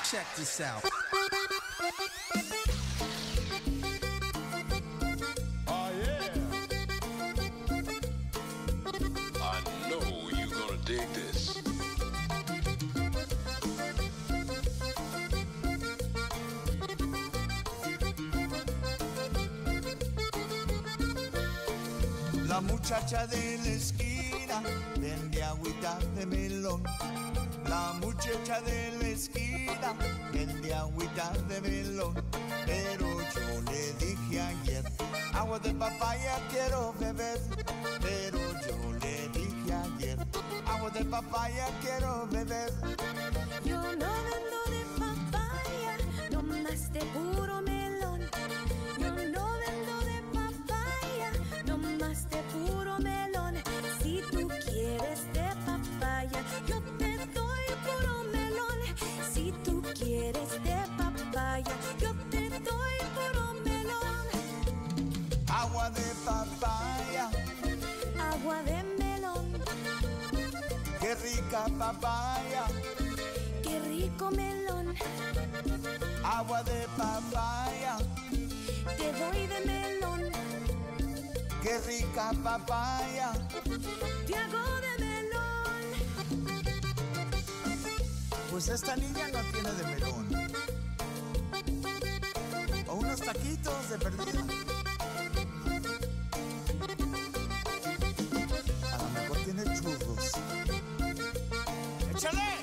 Check this out. Oh yeah. I know you're gonna dig this. La muchacha de la esquina vende agüita de melón. La muchacha de la esquina vende agüita de melón. Pero yo le dije ayer, agua de papaya quiero beber. Pero yo le dije ayer, agua de papaya quiero beber. Yo no vendo de papaya, no más de puro melón. Yo no vendo de papaya, no más de puro melón. Si tú quieres de papaya, yo te doy puro melón. Si tú quieres de papaya, yo te doy puro melón. Agua de papaya, Agua de melón, qué rica papaya. qué rico melón. Agua de papaya, Te doy de melón, qué rica papaya. te hago de melón. Pues esta niña no tiene de melón. O unos taquitos de perdido. A lo mejor tiene churros. ¡Échale!